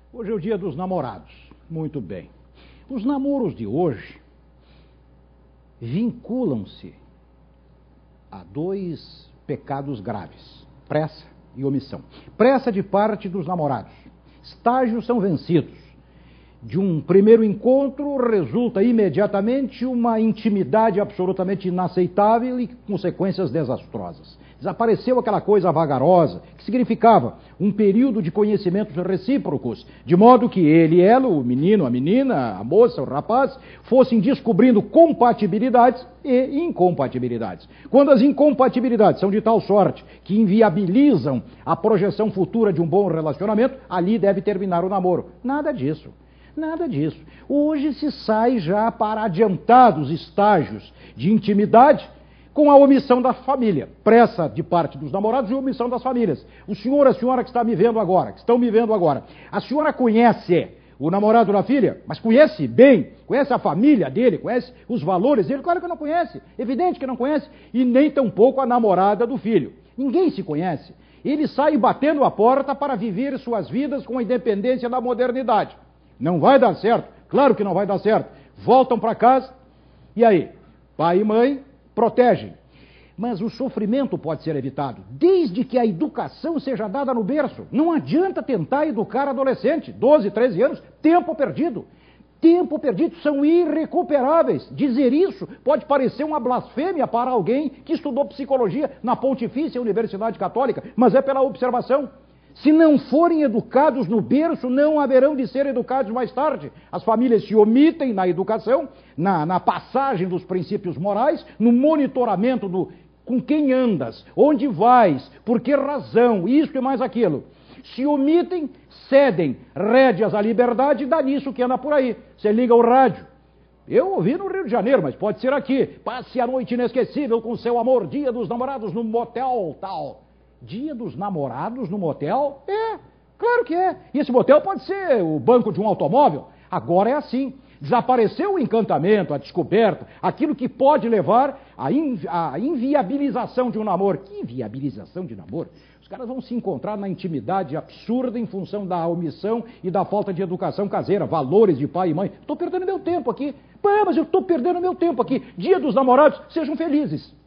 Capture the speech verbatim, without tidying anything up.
Hoje é o dia dos namorados. Muito bem. Os namoros de hoje vinculam-se a dois pecados graves: pressa e omissão. Pressa de parte dos namorados. Estágios são vencidos. De um primeiro encontro resulta imediatamente uma intimidade absolutamente inaceitável e consequências desastrosas. Desapareceu aquela coisa vagarosa, que significava um período de conhecimentos recíprocos, de modo que ele e ela, o menino, a menina, a moça, o rapaz, fossem descobrindo compatibilidades e incompatibilidades. Quando as incompatibilidades são de tal sorte que inviabilizam a projeção futura de um bom relacionamento, ali deve terminar o namoro. Nada disso. Nada disso. Hoje se sai já para adiantados estágios de intimidade com a omissão da família. Pressa de parte dos namorados e omissão das famílias. O senhor, a senhora que está me vendo agora, que estão me vendo agora, a senhora conhece o namorado da filha, mas conhece bem, conhece a família dele, conhece os valores dele? Claro que não conhece, evidente que não conhece, e nem tampouco a namorada do filho. Ninguém se conhece. Eles saem batendo a porta para viver suas vidas com a independência da modernidade. Não vai dar certo, claro que não vai dar certo. Voltam para casa, e aí? Pai e mãe protegem. Mas o sofrimento pode ser evitado, desde que a educação seja dada no berço. Não adianta tentar educar adolescente, doze, treze anos, tempo perdido. Tempo perdido, são irrecuperáveis. Dizer isso pode parecer uma blasfêmia para alguém que estudou psicologia na Pontifícia Universidade Católica, mas é pela observação. Se não forem educados no berço, não haverão de ser educados mais tarde. As famílias se omitem na educação, na, na passagem dos princípios morais, no monitoramento do com quem andas, onde vais, por que razão, isto e mais aquilo. Se omitem, cedem rédeas à liberdade e dá nisso que anda por aí. Você liga o rádio. Eu ouvi no Rio de Janeiro, mas pode ser aqui. Passe a noite inesquecível com seu amor, dia dos namorados no motel tal. Dia dos namorados no motel? É, claro que é. E esse motel pode ser o banco de um automóvel. Agora é assim. Desapareceu o encantamento, a descoberta, aquilo que pode levar à, invi à inviabilização de um namoro. Que inviabilização de namoro? Os caras vão se encontrar na intimidade absurda em função da omissão e da falta de educação caseira, valores de pai e mãe. Estou perdendo meu tempo aqui. Pô, mas eu estou perdendo meu tempo aqui. Dia dos namorados, sejam felizes.